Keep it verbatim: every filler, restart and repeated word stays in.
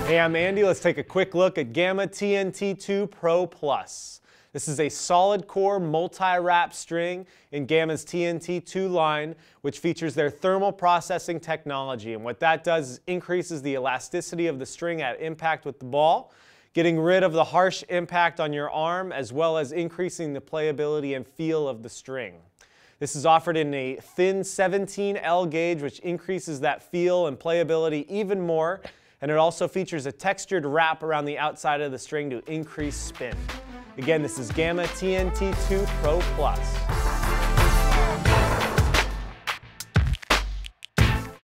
Hey, I'm Andy. Let's take a quick look at Gamma T N T two Pro Plus. This is a solid core multi-wrap string in Gamma's T N T two line, which features their thermal processing technology. And what that does is increases the elasticity of the string at impact with the ball, getting rid of the harsh impact on your arm, as well as increasing the playability and feel of the string. This is offered in a thin seventeen L gauge, which increases that feel and playability even more. And it also features a textured wrap around the outside of the string to increase spin. Again, this is Gamma T N T two Pro Plus.